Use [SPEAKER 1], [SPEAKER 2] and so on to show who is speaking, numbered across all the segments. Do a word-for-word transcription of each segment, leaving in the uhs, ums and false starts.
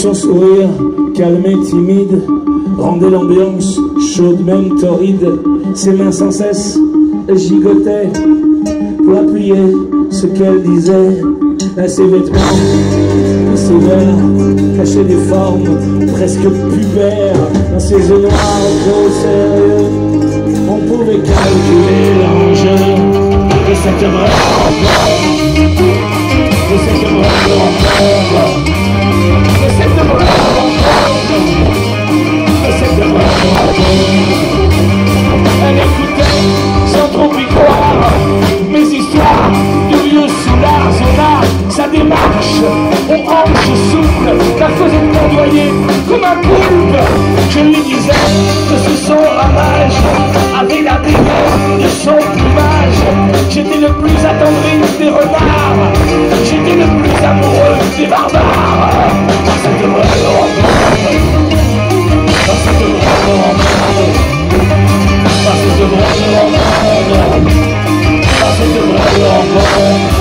[SPEAKER 1] Son sourire, calme et timide, rendait l'ambiance chaude, même torride. Ses mains sans cesse gigotaient pour appuyer ce qu'elle disait. À ses vêtements, ses verres cachaient des formes presque pubères. Dans ses yeux noirs trop sérieux, on pouvait calculer l'enjeu de cette vraie rencontre, de cette vraie rencontre, de cette vraie rencontre, de cette vraie rencontre. Elle écoutait sans trop y croire mes histoires de vieux soulards, son art, sa démarche, aux hanches souples, la faisait ondoyer comme un poulpe. Je lui disais que ce son ramage avait la dégaine de son plumage. J'étais le plus attendri des renards, j'étais le plus amoureux des barbares. Dans cette vraie rencontre, dans cette vraie rencontre, dans cette vraie rencontre, dans cette vraie rencontre.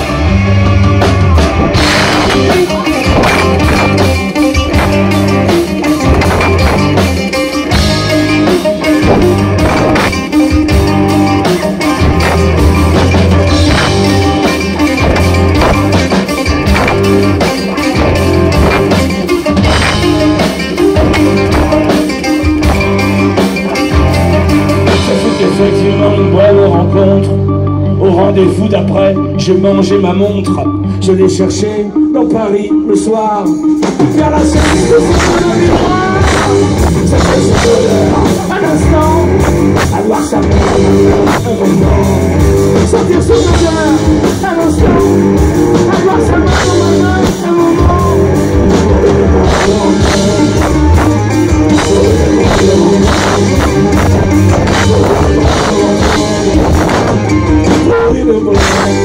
[SPEAKER 1] Effectivement une belle rencontre. Au rendez-vous d'après, je mangeais ma montre. Je l'ai cherchée dans Paris le soir. Vers la scène de son miroir. Ça fait son odeur, un instant. À voir sa main, un moment. Sentir son odeur, un instant. À voir sa main dans ma main, un moment. Pour une